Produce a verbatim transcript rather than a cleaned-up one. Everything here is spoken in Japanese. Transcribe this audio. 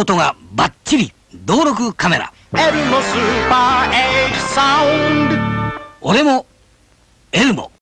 音がバッチリ登録カメラ。 エルモスーパー H サウンド。 俺もエルモ。